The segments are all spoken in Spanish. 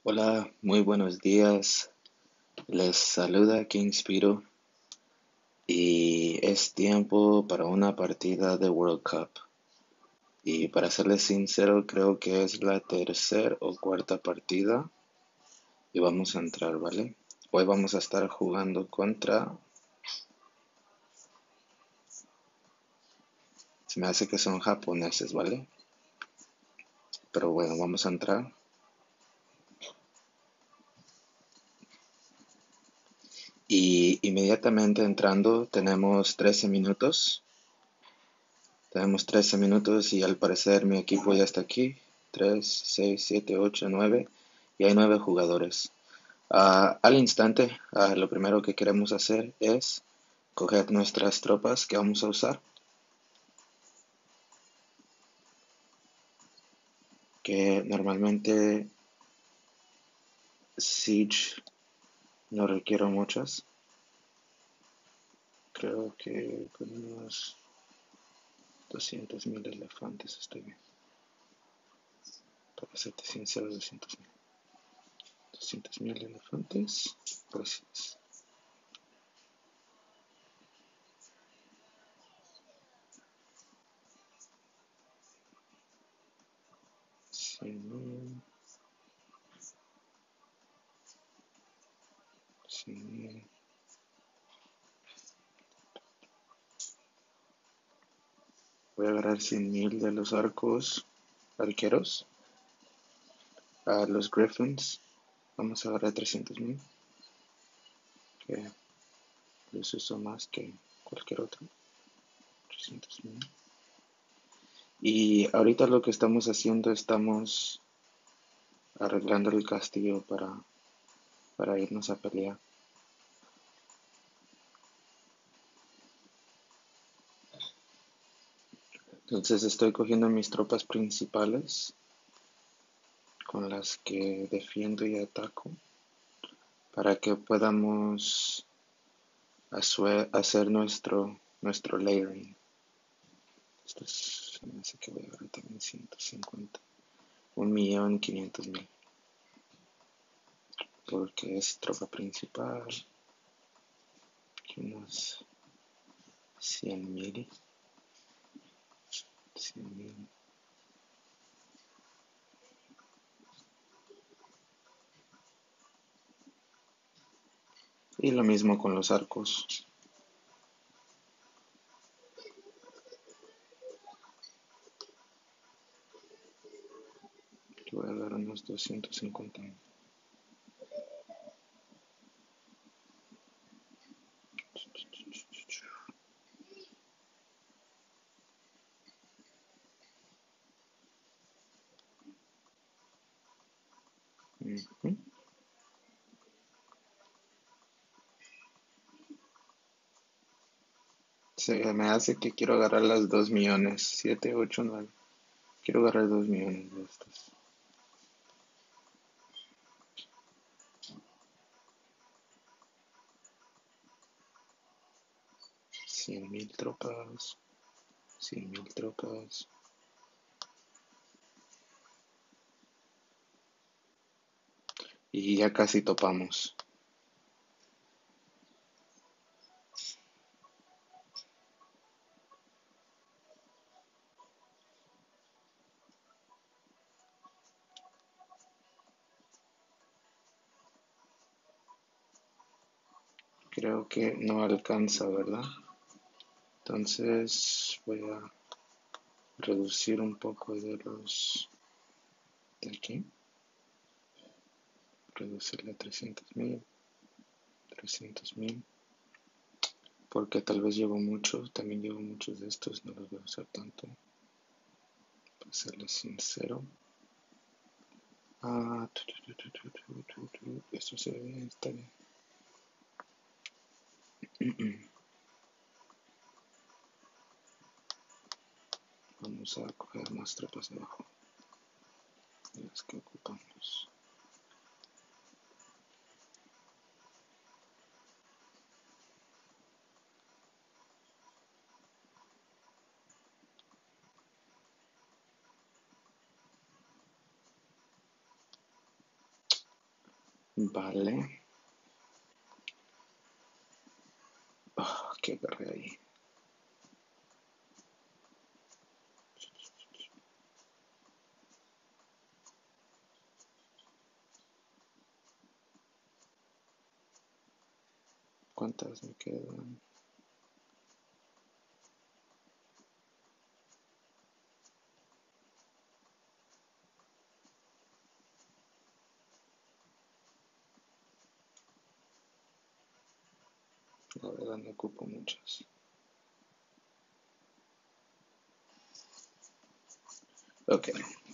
Hola, muy buenos días. Les saluda King Spiro y es tiempo para una partida de World Cup. Y para serles sincero, creo que es la tercera o cuarta partida y vamos a entrar, ¿vale? Hoy vamos a estar jugando contra, se me hace que son japoneses, ¿vale? Pero bueno, vamos a entrar. Y inmediatamente entrando tenemos 13 minutos. Tenemos 13 minutos y al parecer mi equipo ya está aquí. 3, 6, 7, 8, 9. Y hay 9 jugadores. Al instante, lo primero que queremos hacer es coger nuestras tropas que vamos a usar. Que normalmente Siege no requiero muchas. Creo que con unos 200.000 elefantes estoy bien. Para serte sincero, 200.000. 200.000 elefantes. Gracias. Sí, sí. Voy a agarrar 100.000 de los arqueros. A los Griffins. Vamos a agarrar 300.000. Que los uso más que cualquier otro. 300.000. Y ahorita lo que estamos haciendo, estamos arreglando el castillo para irnos a pelear. Entonces estoy cogiendo mis tropas principales con las que defiendo y ataco para que podamos hacer nuestro layering. Esto es, me hace que voy a agarrar también 150. 1.500.000. Porque es tropa principal. Aquí unos 100.000. 100.000. Y lo mismo con los arcos. Aquí voy a dar unos 250. Ujú. Se me hace que quiero agarrar las 2 millones. 7, 8, 9. Quiero agarrar 2 millones de estas. 100.000 tropas. 100.000 tropas. Y ya casi topamos. Creo que no alcanza, ¿verdad? Entonces voy a reducir un poco de los de aquí. Reducirle a 300.000. 300.000. Porque tal vez llevo muchos. También llevo muchos de estos. No los voy a usar tanto. Para serles sincero. Esto se ve bien, está bien. Vamos a coger más tropas abajo de las que ocupamos. Vale. ¿Qué agarré ahí? ¿Cuántas me quedan? La verdad no ocupo muchas. Ok.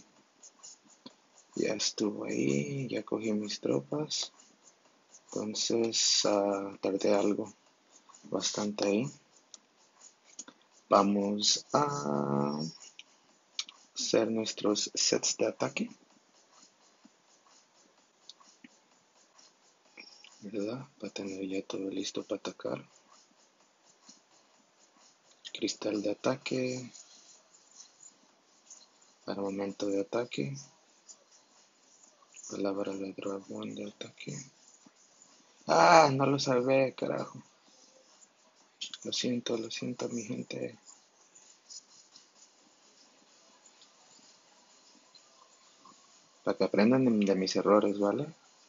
Ya estuvo ahí, ya cogí mis tropas. Entonces tardé algo bastante ahí. Vamos a hacer nuestros sets de ataque, ¿verdad? Para tener ya todo listo para atacar. Cristal de ataque, armamento de ataque, palabra de dragón de ataque. No lo salvé, carajo. Lo siento, mi gente. Para que aprendan de mis errores, ¿vale?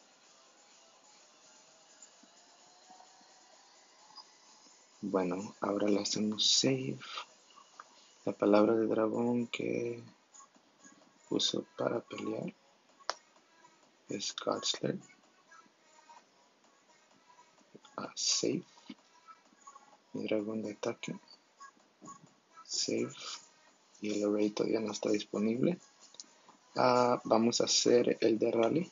Bueno, ahora le hacemos save. La palabra de dragón que uso para pelear es Godslayer. Save. Mi dragón de ataque. Save. Y el array todavía no está disponible. Vamos a hacer el de rally.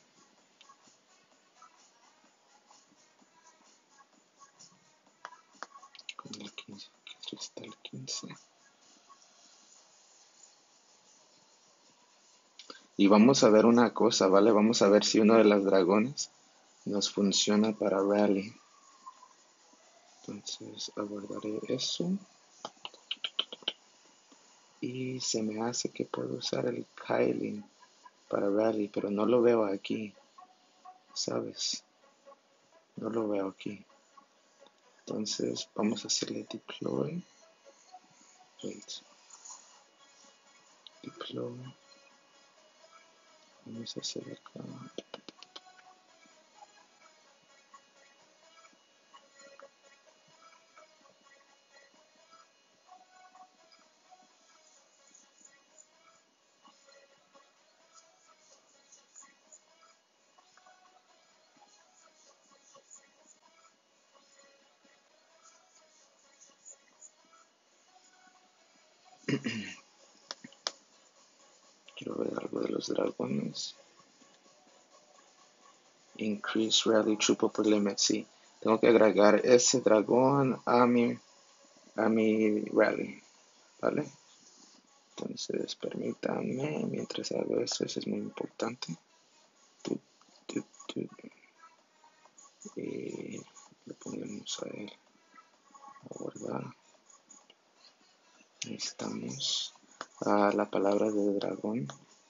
Con el 15. Aquí está el 15. Y vamos a ver una cosa, ¿vale? Vamos a ver si uno de los dragones nos funciona para rally. Entonces aguardaré eso. Y se me hace que puedo usar el Kylie para rally, pero no lo veo aquí, ¿sabes? No lo veo aquí. Entonces vamos a hacerle deploy. Wait. Deploy. Vamos a hacer acá. Quiero ver algo de los dragones. Increase rally triple per limit. Sí, tengo que agregar ese dragón a mi rally, ¿vale? Entonces permítanme, mientras hago eso es muy importante. Y le ponemos a él a guardar. Necesitamos la palabra de dragón.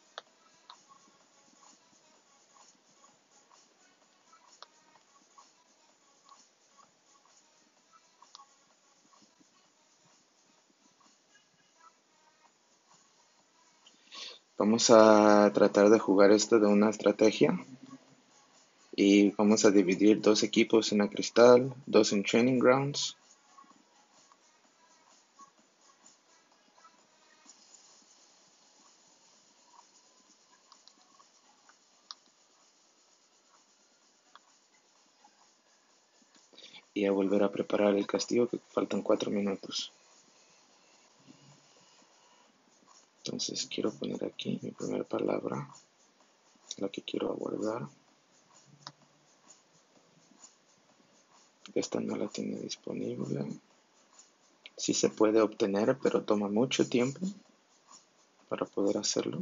Vamos a tratar de jugar esto de una estrategia. Y vamos a dividir 2 equipos en la cristal, 2 en training grounds. Y a volver a preparar el castillo, que faltan 4 minutos. Entonces quiero poner aquí mi primera palabra, la que quiero guardar. Esta no la tiene disponible. Sí se puede obtener, pero toma mucho tiempo para poder hacerlo.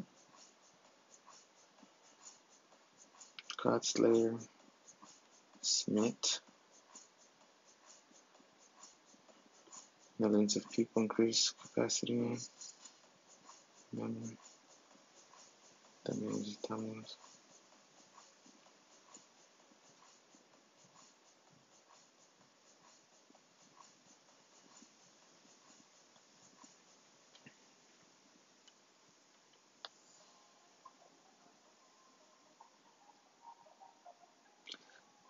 Godslayer, Smith. Millions of people increase capacity. También necesitamos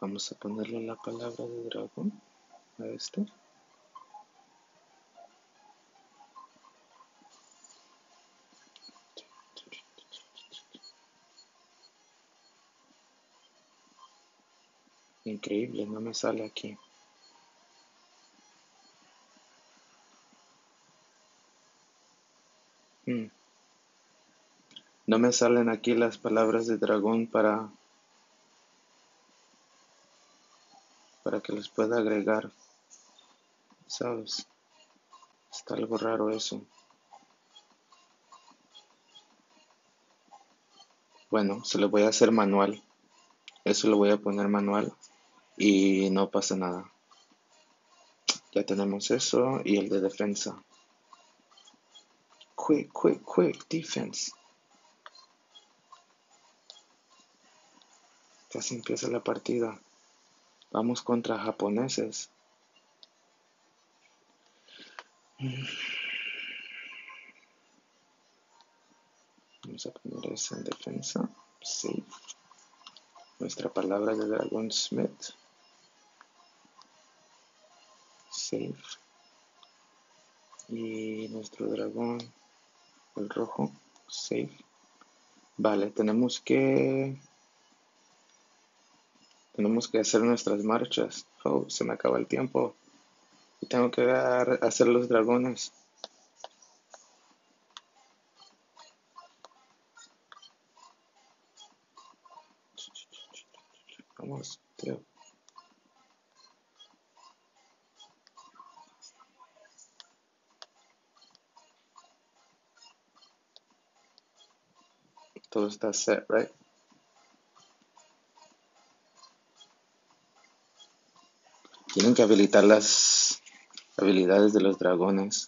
Vamos a ponerle la palabra de dragón a este. Increíble, no me sale aquí. No me salen aquí las palabras de dragón para que les pueda agregar, ¿sabes? Está algo raro eso. Bueno, se lo voy a hacer manual. Eso lo voy a poner manual y no pasa nada. Ya tenemos eso y el de defensa. Quick, quick, quick, defense. Casi empieza la partida. Vamos contra japoneses. Vamos a poner eso en defensa. Sí. Nuestra palabra de dragón Smith. Save. Y nuestro dragón, el rojo. Save. Vale, tenemos que hacer nuestras marchas. Oh, se me acaba el tiempo. Y tengo que hacer los dragones. Vamos, tío. Todo está set, right? Tienen que habilitar las habilidades de los dragones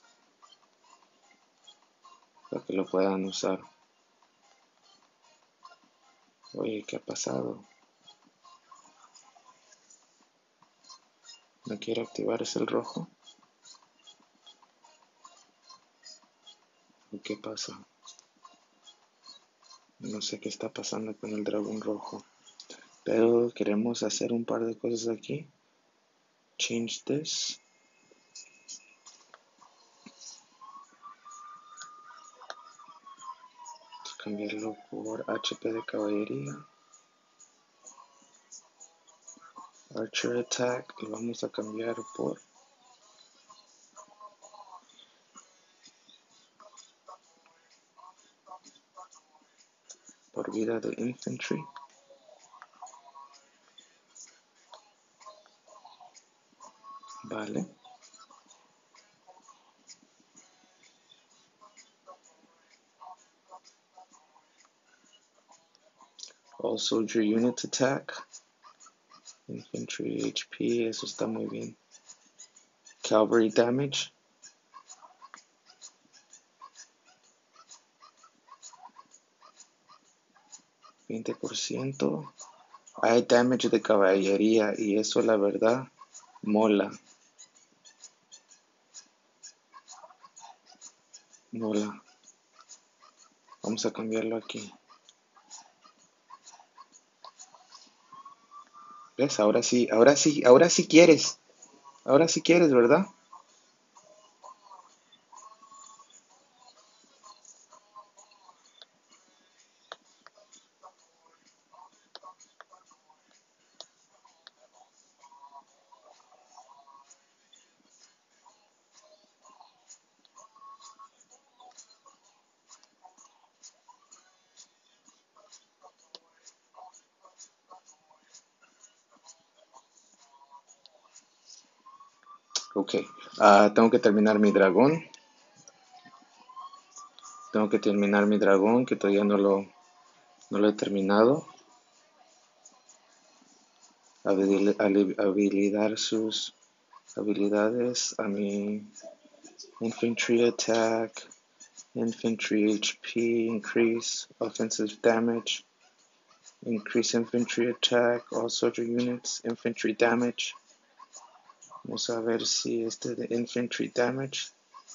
para que lo puedan usar. Oye, ¿qué ha pasado? ¿No quiere activarse el rojo? ¿O qué pasa? No sé qué está pasando con el dragón rojo. Pero queremos hacer un par de cosas aquí. Change this. Cambiarlo por HP de caballería. Archer Attack lo vamos a cambiar por vida de Infantry. Vale. All Soldier Unit Attack. Infantry HP, eso está muy bien. Cavalry Damage. 20%. Hay damage de caballería y eso la verdad mola. Mola. Vamos a cambiarlo aquí. ¿Ves? Ahora sí, ahora sí, ahora sí quieres. Ahora sí quieres, ¿verdad? Ok. Tengo que terminar mi dragón. Tengo que terminar mi dragón, que todavía no lo he terminado. Habilitar sus habilidades a mi Infantry Attack, Infantry HP, Increase Offensive Damage, Increase Infantry Attack, All Soldier Units, Infantry Damage. Vamos a ver si este de Infantry Damage,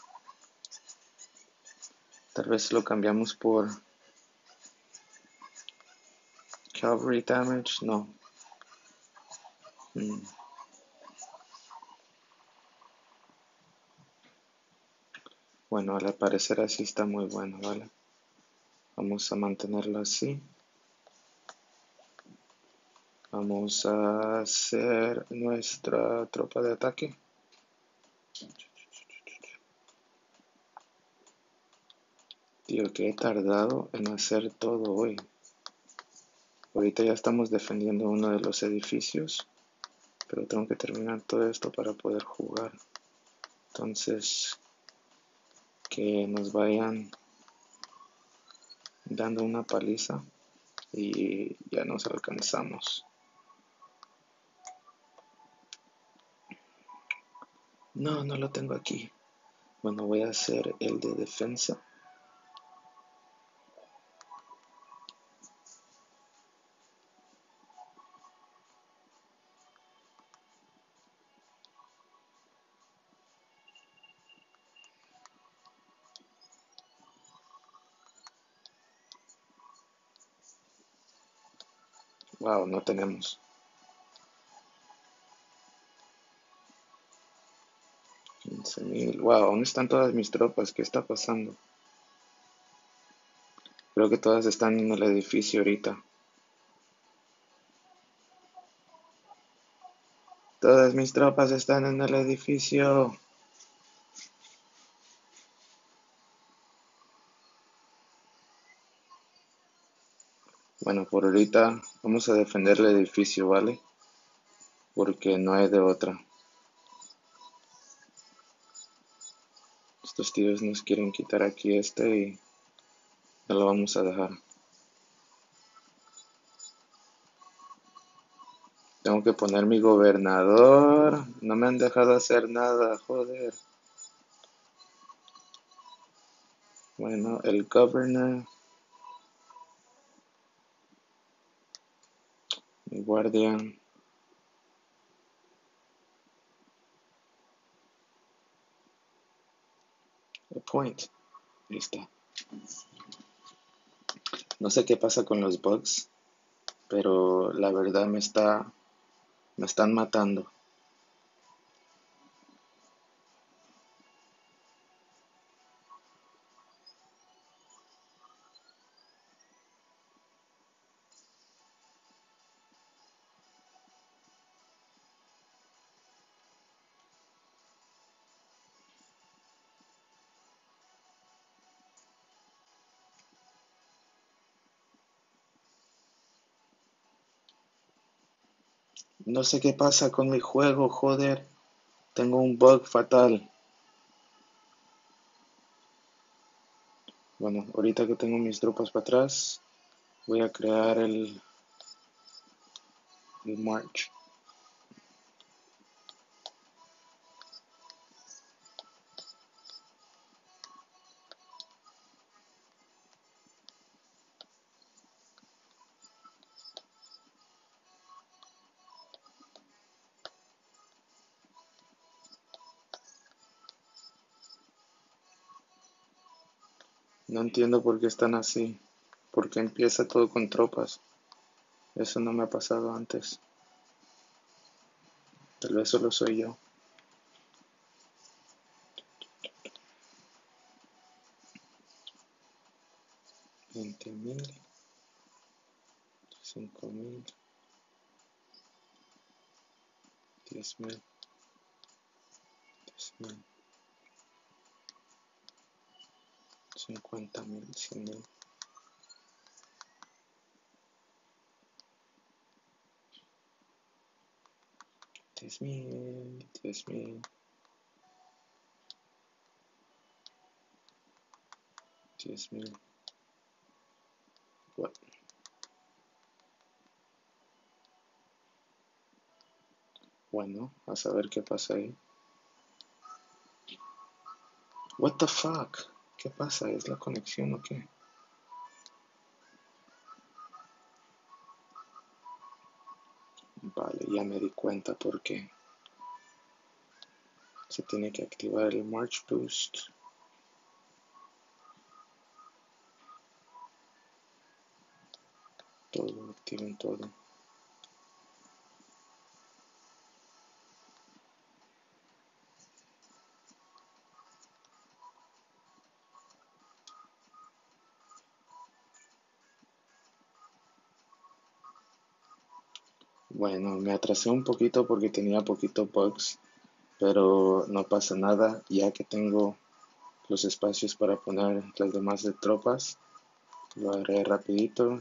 tal vez lo cambiamos por Cavalry Damage, no. Mm. Bueno, al parecer así está muy bueno, ¿vale? Vamos a mantenerlo así. Vamos a hacer nuestra tropa de ataque. Tío, que he tardado en hacer todo hoy. Ahorita ya estamos defendiendo uno de los edificios, pero tengo que terminar todo esto para poder jugar. Entonces, que nos vayan dando una paliza y ya nos alcanzamos. No, no lo tengo aquí. Bueno, voy a hacer el de defensa. Wow, no tenemos. 15,000. Wow, ¿dónde están todas mis tropas? ¿Qué está pasando? Creo que todas están en el edificio ahorita. Todas mis tropas están en el edificio. Bueno, por ahorita vamos a defender el edificio, ¿vale? Porque no hay de otra. Estos tíos nos quieren quitar aquí y no lo vamos a dejar. Tengo que poner mi gobernador. No me han dejado hacer nada, joder. Bueno, el governor. Mi guardia. Appoint. Listo. No sé qué pasa con los bugs, pero la verdad me están matando. No sé qué pasa con mi juego, joder. Tengo un bug fatal. Bueno, ahorita que tengo mis tropas para atrás, voy a crear el march. No entiendo por qué están así. ¿Por qué empieza todo con tropas? Eso no me ha pasado antes. Tal vez solo soy yo. 20,000, 5,000, 10,000, 10,000, 50,000, 100,000. 10,000, 10,000, 10,000. Bueno, a saber qué pasa ahí. What the fuck? ¿Qué pasa? ¿Es la conexión o qué? Vale, ya me di cuenta por qué. Se tiene que activar el March Boost. Todo, activen todo. Bueno, me atrasé un poquito porque tenía poquito bugs, pero no pasa nada, ya que tengo los espacios para poner las demás de tropas. Lo haré rapidito,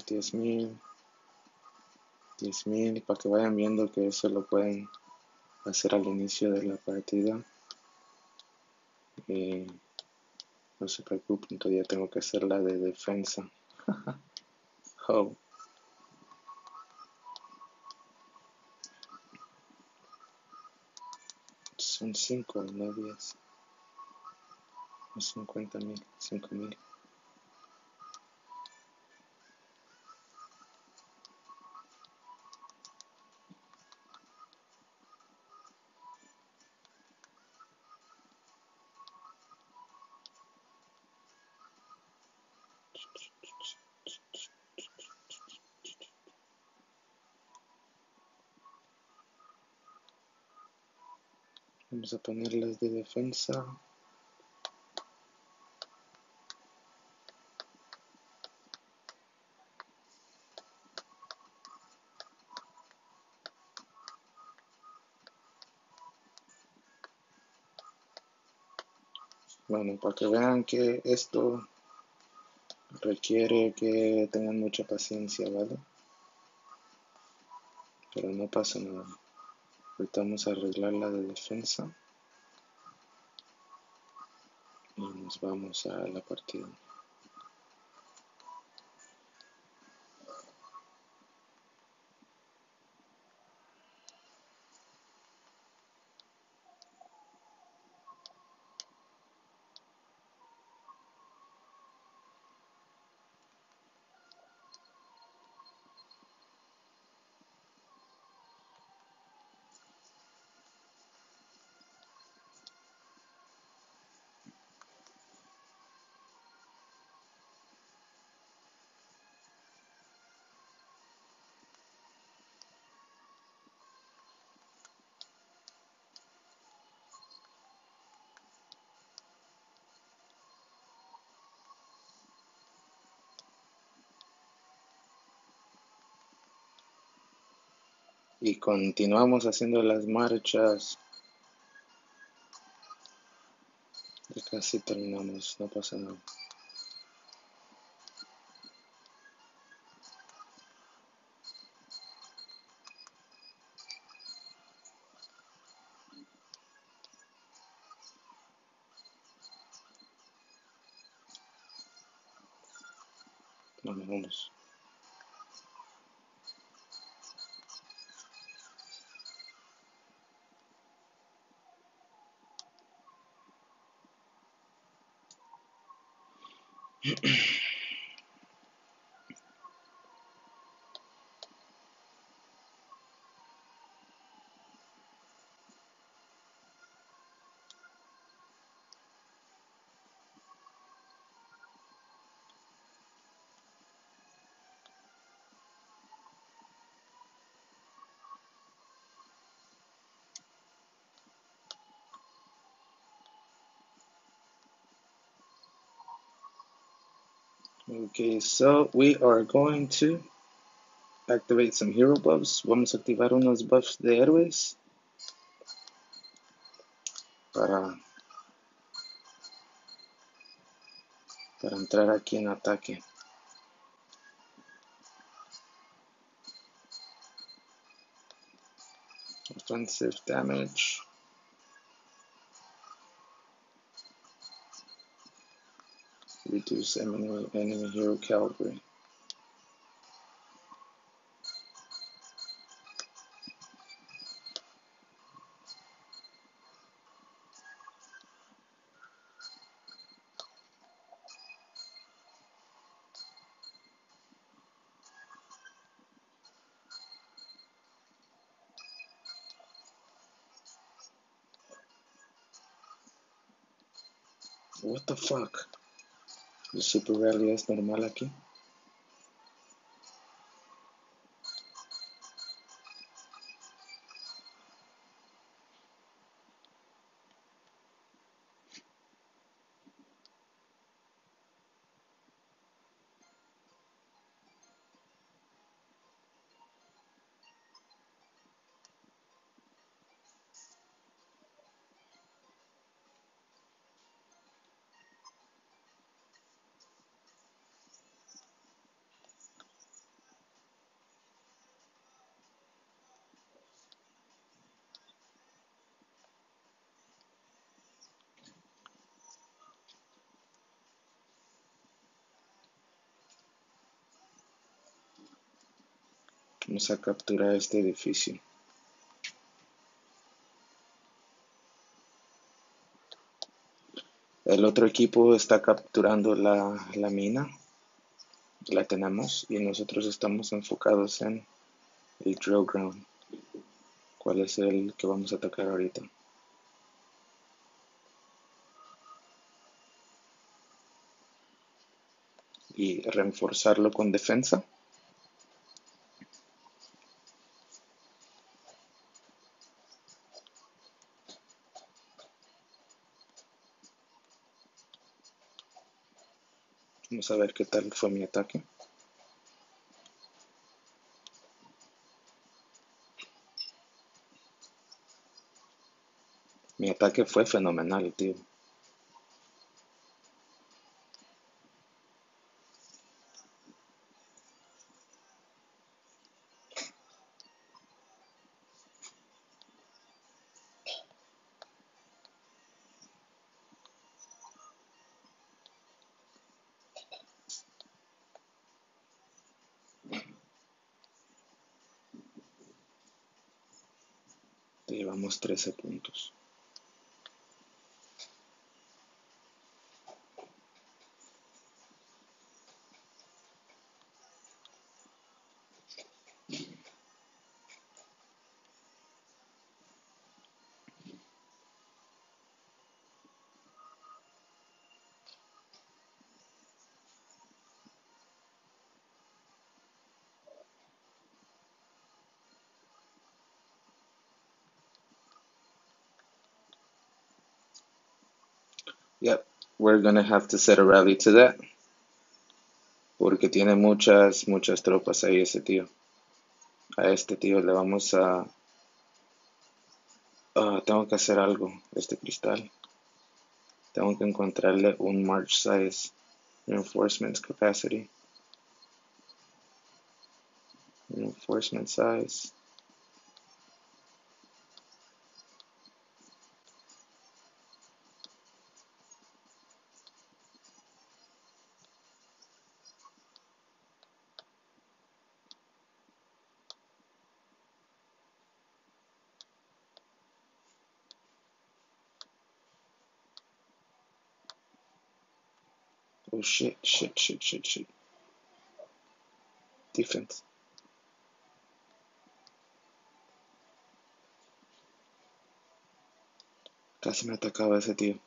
10,000, para que vayan viendo que eso lo pueden hacer al inicio de la partida. Y no se preocupen, todavía tengo que hacer la de defensa. Oh, son 5, no 10. No 50,000, 5,000. Vamos a ponerlas de defensa. Bueno, para que vean que esto requiere que tengan mucha paciencia, ¿vale? Pero no pasa nada. Ahorita vamos a arreglar la de defensa y nos vamos a la partida. Y continuamos haciendo las marchas. Ya casi terminamos, no pasa nada. Vamos. Okay, so we are going to activate some hero buffs. Vamos a activar unos buffs de héroes para entrar aquí en ataque. Offensive damage. Reduce enemy hero caliber. What the fuck? El super rally es normal aquí. Vamos a capturar este edificio. El otro equipo está capturando la mina. La tenemos y nosotros estamos enfocados en el drill ground. ¿Cuál es el que vamos a atacar ahorita? Y reforzarlo con defensa. Vamos a ver qué tal fue mi ataque. Mi ataque fue fenomenal, tío. Te llevamos 13 puntos. Yep, we're gonna have to set a rally to that. Porque tiene muchas tropas ahí ese tío. A este tío le vamos a... tengo que hacer algo, este cristal. Tengo que encontrarle un march size, reinforcement capacity. Reinforcement size. Oh shit. Defense. Casi me atacaba ese tío.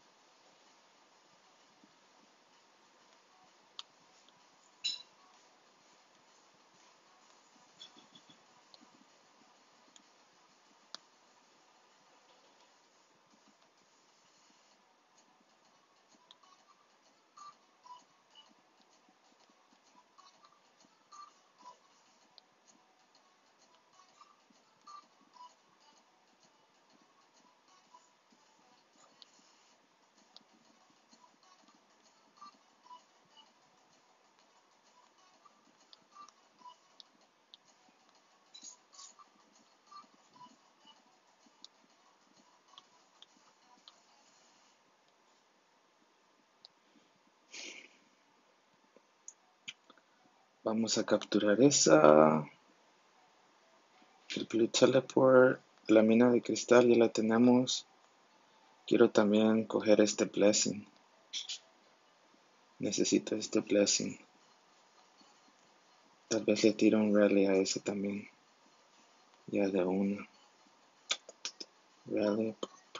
Vamos a capturar esa. El Blue Teleport. La mina de cristal ya la tenemos. Quiero también coger este Blessing. Necesito este Blessing. Tal vez le tiro un rally a ese también. Ya de una. Rally.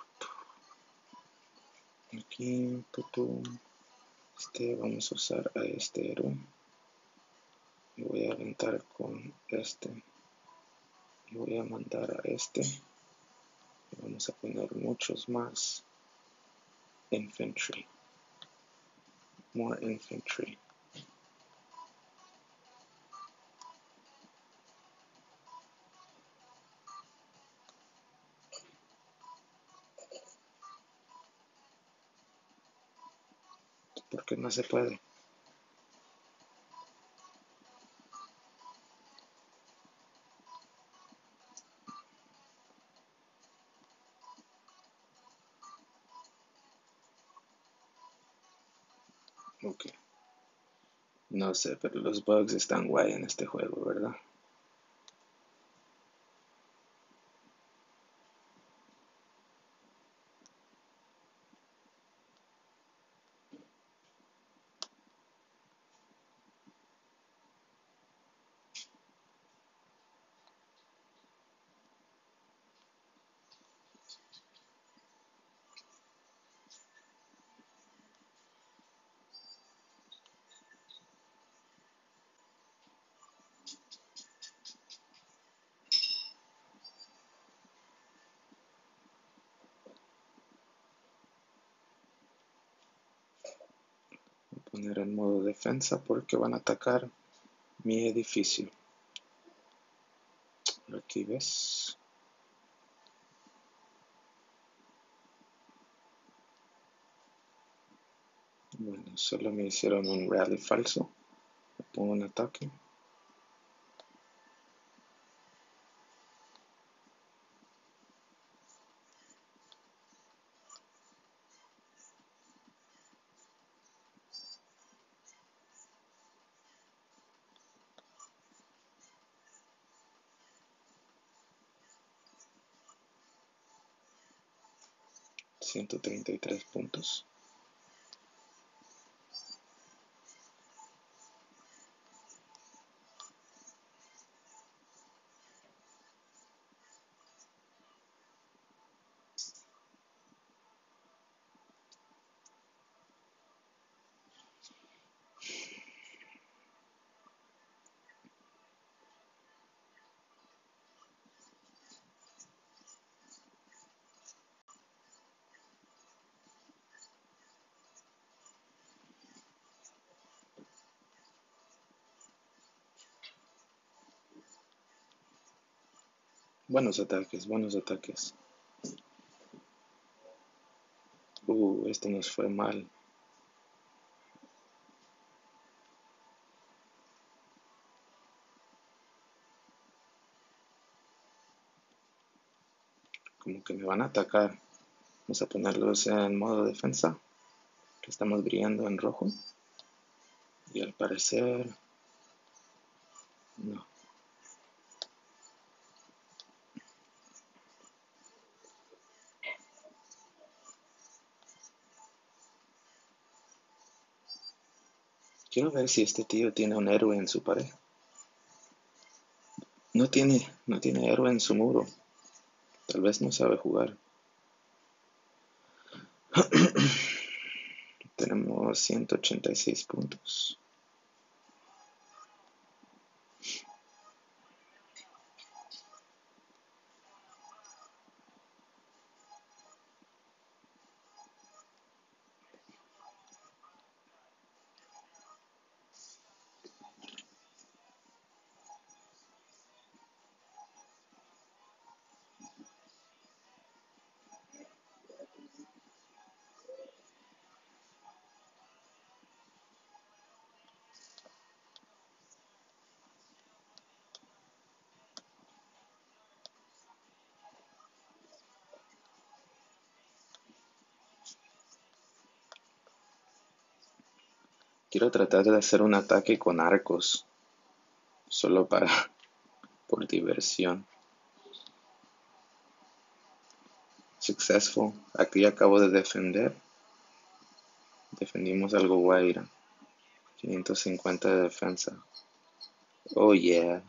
Aquí. Vamos a usar a este héroe. Y voy a aventar con este. Y voy a mandar a este. Y vamos a poner muchos más infantry. More infantry. Porque no se puede. Ok. No sé, pero los bugs están guay en este juego, ¿verdad? poner en modo defensa porque van a atacar mi edificio. Aquí ves. Bueno, solo me hicieron un rally falso. Le pongo un ataque. $133. Buenos ataques, buenos ataques. Este nos fue mal. Como que me van a atacar. Vamos a ponerlos en modo defensa, que estamos brillando en rojo. Y al parecer, no. Quiero ver si este tío tiene un héroe en su pared. No tiene héroe en su muro. Tal vez no sabe jugar. Tenemos 186 puntos. Quiero tratar de hacer un ataque con arcos. Solo por diversión. Successful. Aquí acabo de defender. Defendimos algo guaira. 550 de defensa. Oh yeah.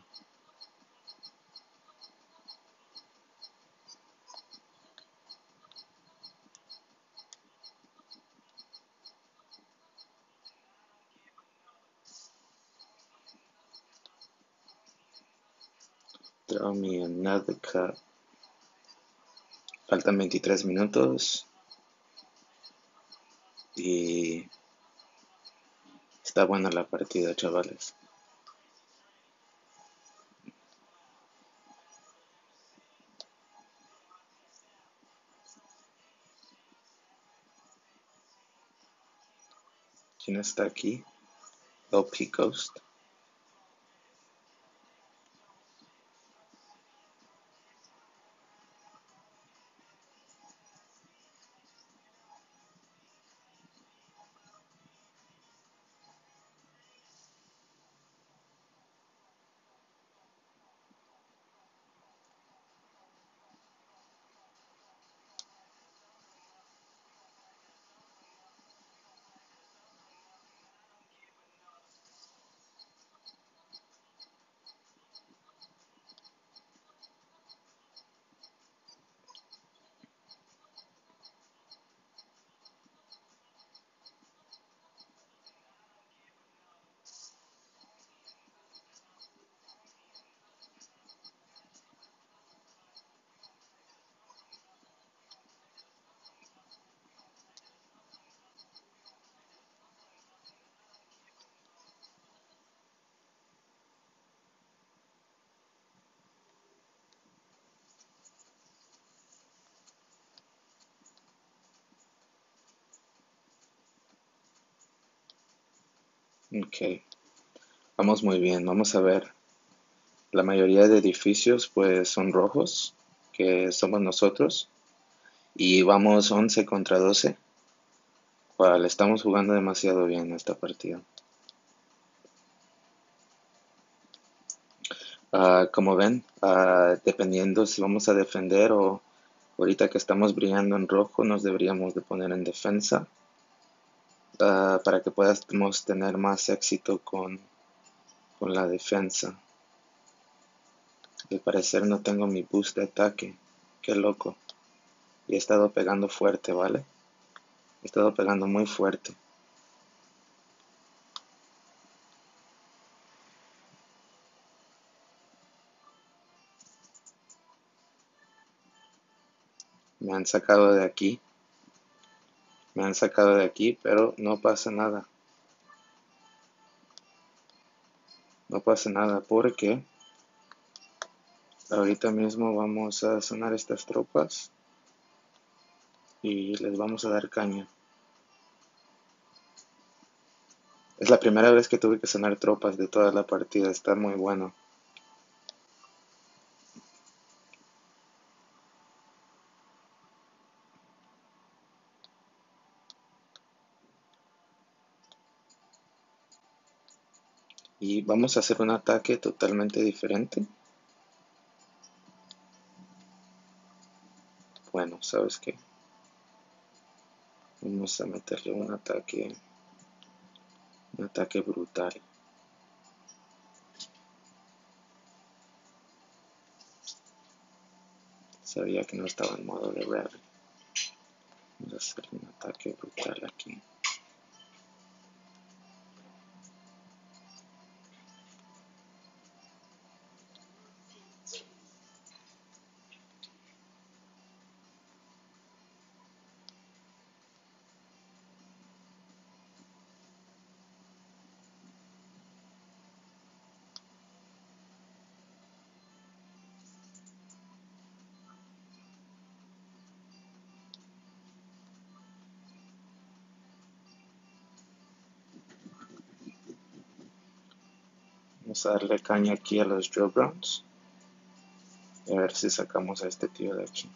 Draw me another cup. Faltan 23 minutos. Y está buena la partida, chavales. ¿Quién está aquí? LP Ghost. Ok, vamos muy bien. Vamos a ver. La mayoría de edificios pues son rojos, que somos nosotros. Y vamos 11 contra 12, cual estamos jugando demasiado bien esta partida. Como ven, dependiendo si vamos a defender o ahorita que estamos brillando en rojo, nos deberíamos de poner en defensa para que podamos tener más éxito con la defensa. Al parecer no tengo mi boost de ataque. Qué loco. Y he estado pegando fuerte, ¿vale? He estado pegando muy fuerte. Me han sacado de aquí. Me han sacado de aquí, pero no pasa nada. No pasa nada porque ahorita mismo vamos a sonar estas tropas y les vamos a dar caña. Es la primera vez que tuve que sonar tropas de toda la partida. Está muy bueno. Y vamos a hacer un ataque totalmente diferente. Bueno, ¿sabes qué? Vamos a meterle un ataque brutal. Sabía que no estaba en modo de rally. Vamos a hacer un ataque brutal aquí. Vamos a darle caña aquí a los Drill Browns. Y a ver si sacamos a este tío de aquí.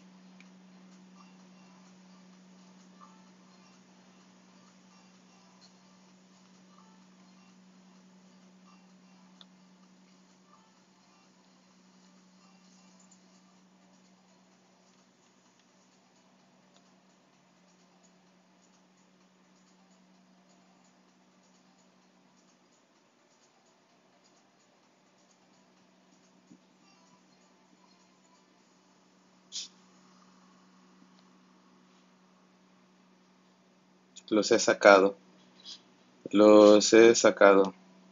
Los he sacado. Los he sacado.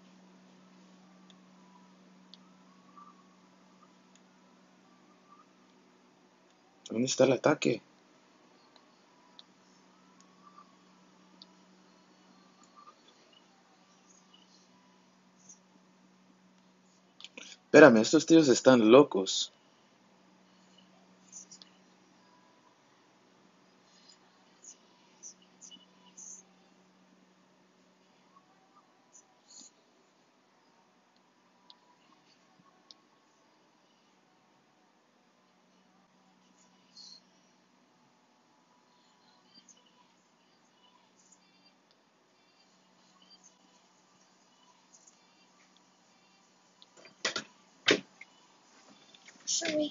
¿Dónde está el ataque? Espérame, estos tíos están locos. Sorry.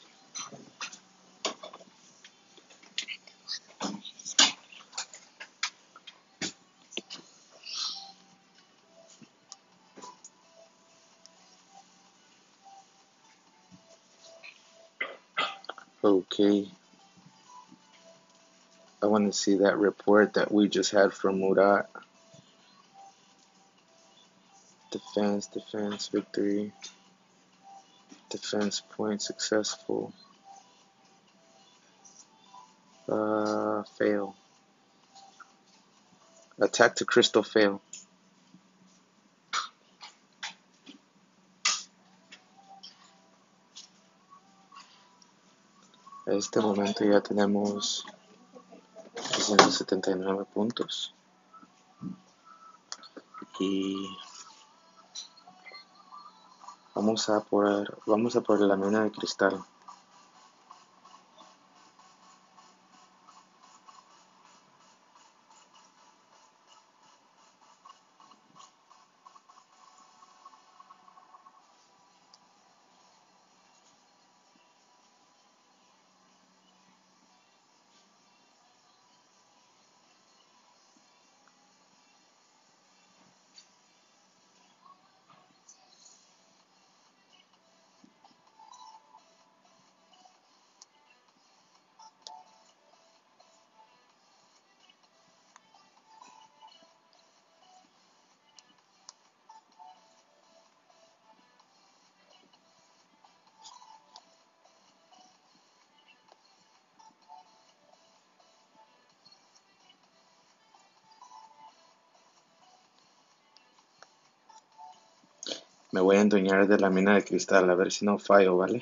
Okay. I want to see that report that we just had from Murat. Defense, victory. Defense point successful. Fail. Attack to crystal fail. A este momento ya tenemos 279 puntos. y vamos a por la mina de cristal. Me voy a endueñar de la mina de cristal, a ver si no fallo, ¿vale?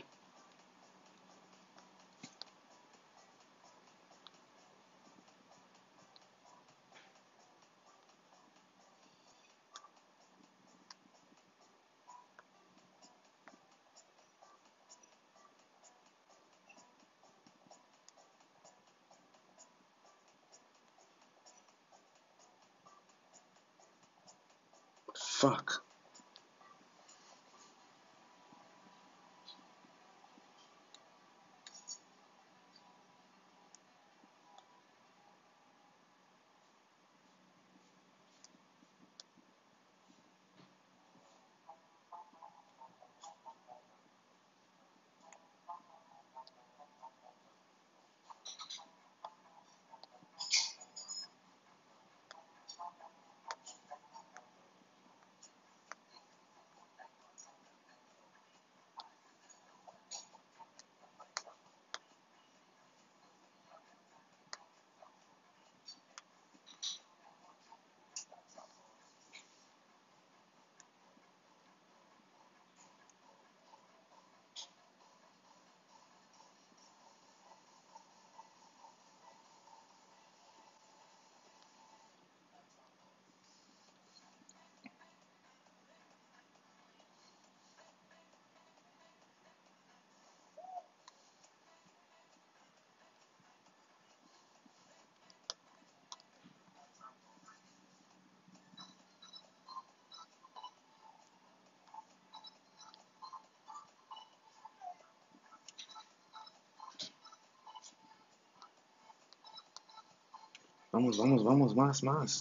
Fuck. Vamos, vamos, vamos, más, más.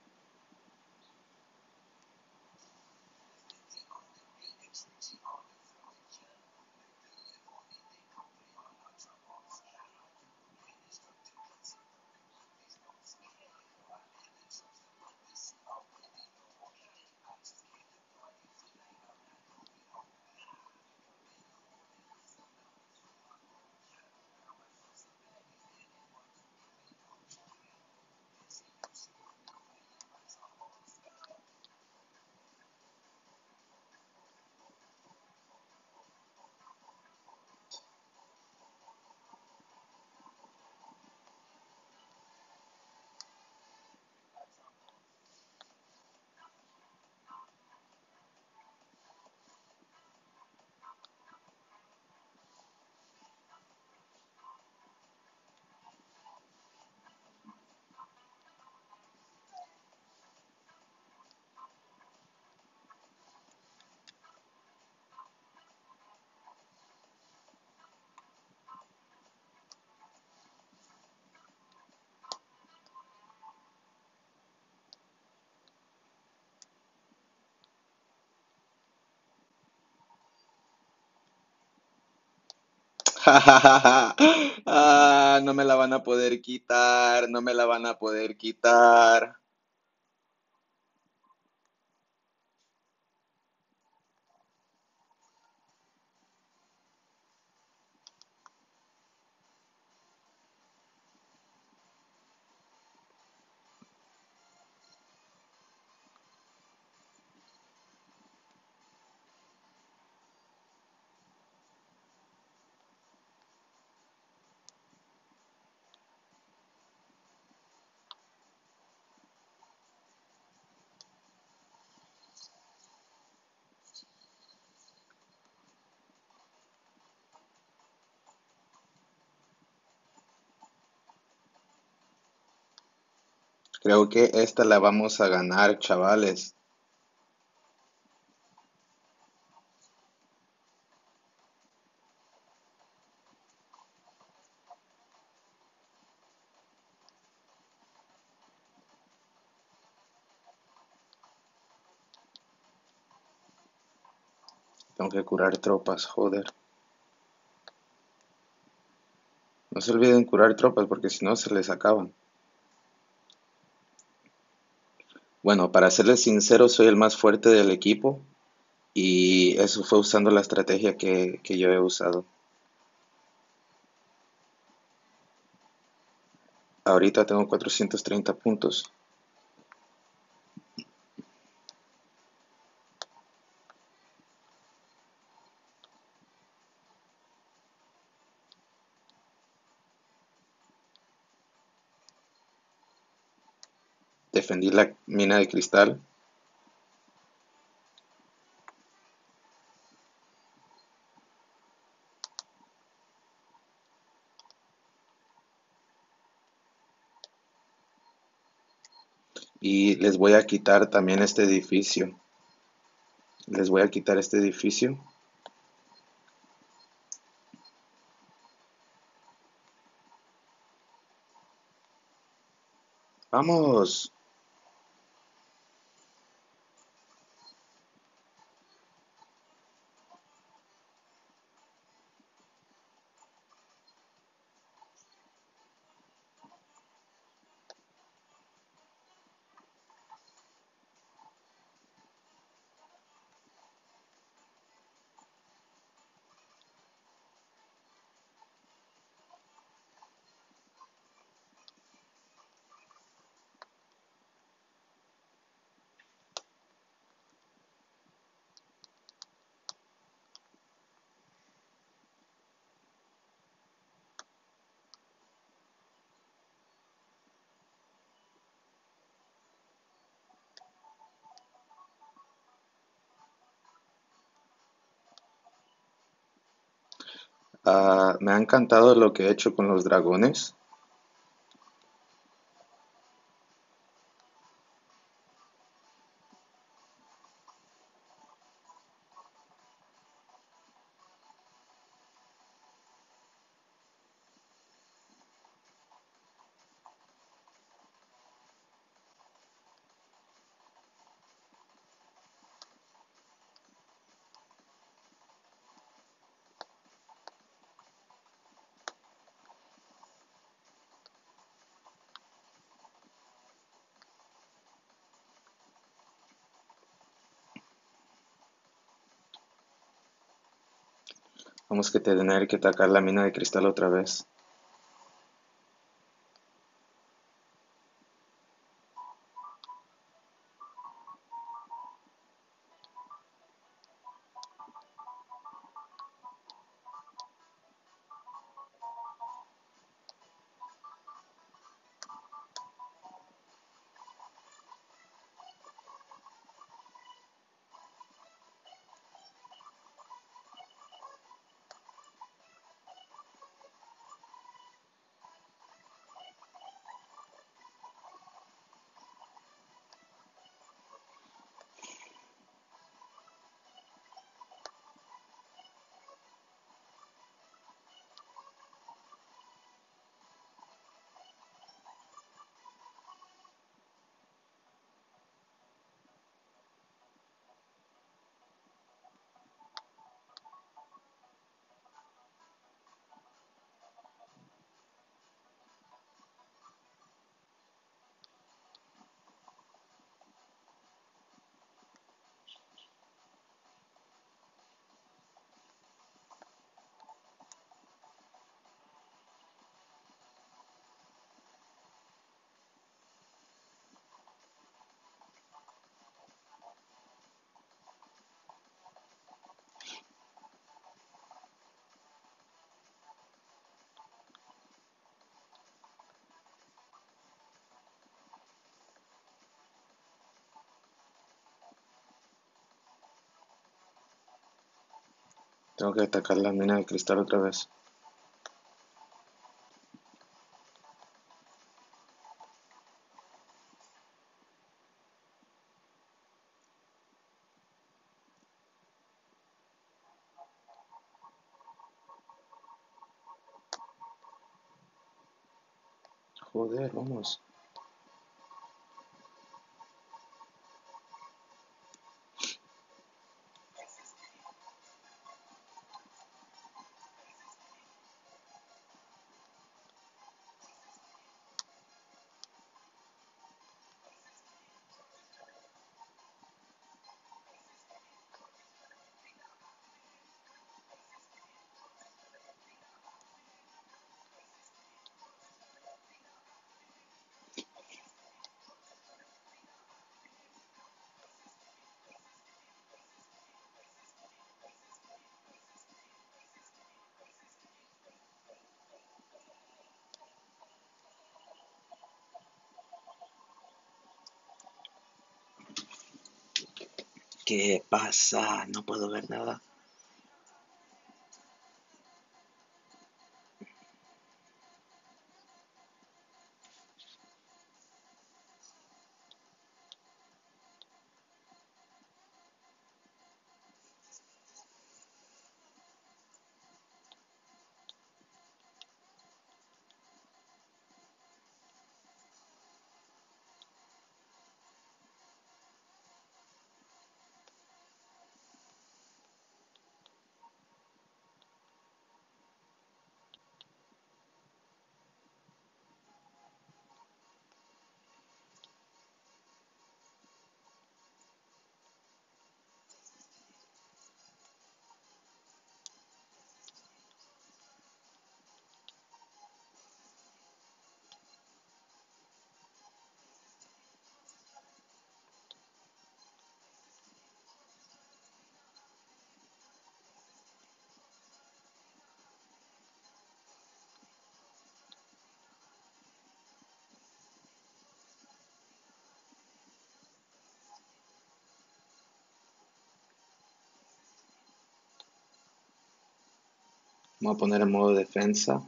Ah, no me la van a poder quitar, no me la van a poder quitar. Creo que esta la vamos a ganar, chavales. Tengo que curar tropas, joder. No se olviden curar tropas porque si no se les acaban. Bueno, para serles sincero, soy el más fuerte del equipo y eso fue usando la estrategia que yo he usado. Ahorita tengo 430 puntos. Defendí la mina de cristal y les voy a quitar también este edificio. Les voy a quitar este edificio. ¡Vamos! Me ha encantado lo que he hecho con los dragones. Vamos que tener que atacar la mina de cristal otra vez. Tengo que atacar la mina de cristal otra vez. Joder, vamos. ¿Qué pasa? No puedo ver nada. Vamos a poner en modo defensa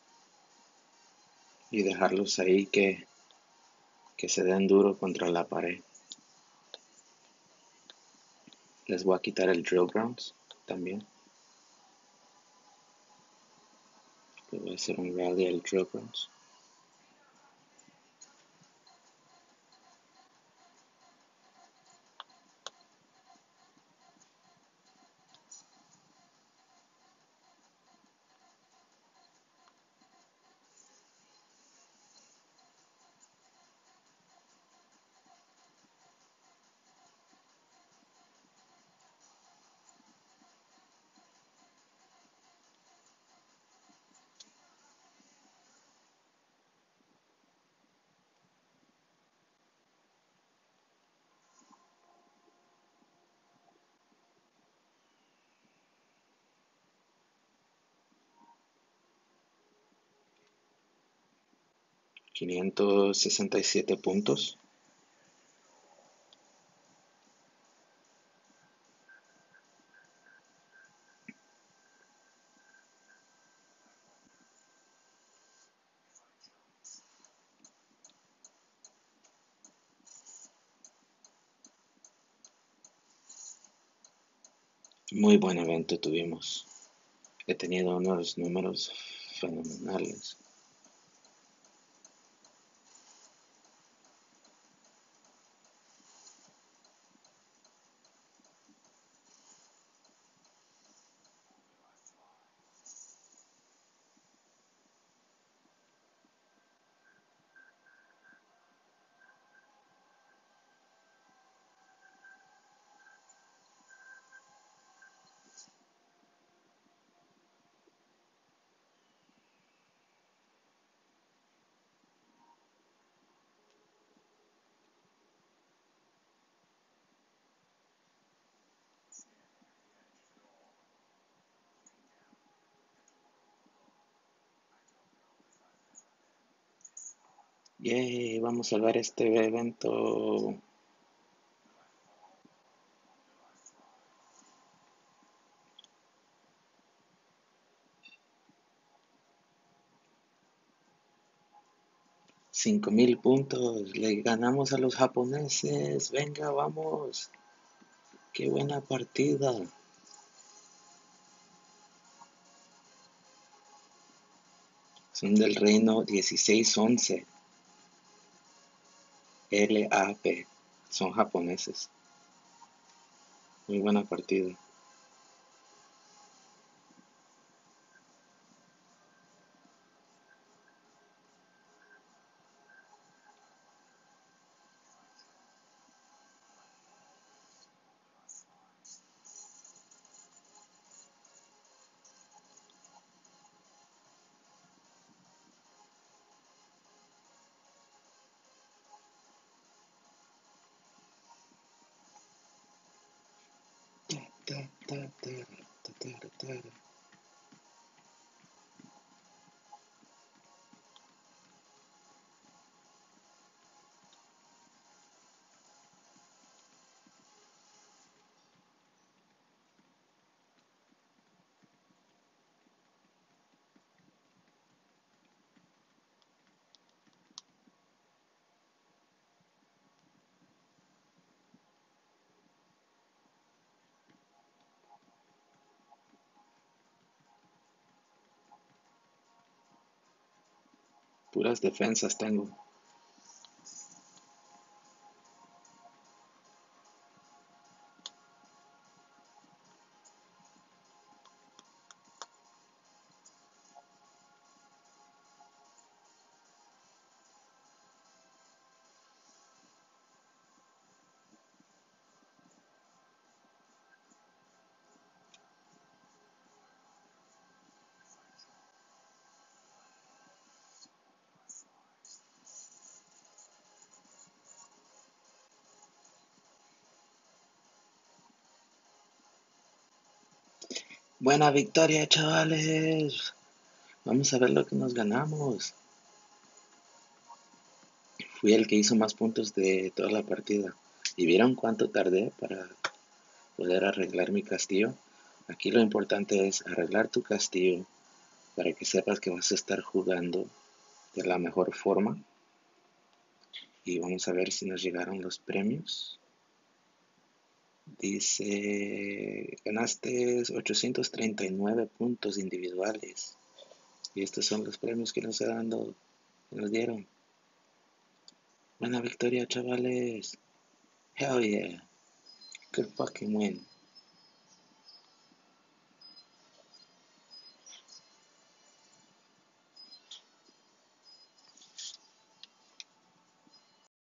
y dejarlos ahí que se den duro contra la pared. Les voy a quitar el drill grounds también. Le voy a hacer un rally al drill grounds. $567. Muy buen evento tuvimos. He tenido unos números fenomenales. Yay, vamos a salvar este evento. $5,000. Le ganamos a los japoneses. Venga, vamos. Qué buena partida. Son del reino 16-11. LAP. Son japoneses. Muy buena partida. Puras defensas tengo. Buena victoria, chavales. Vamos a ver lo que nos ganamos. Fui el que hizo más puntos de toda la partida. ¿Y vieron cuánto tardé para poder arreglar mi castillo? Aquí lo importante es arreglar tu castillo para que sepas que vas a estar jugando de la mejor forma. Y vamos a ver si nos llegaron los premios. Dice, ganaste 839 puntos individuales. Y estos son los premios que nos dieron. Buena victoria, chavales. Hell yeah. Good fucking win.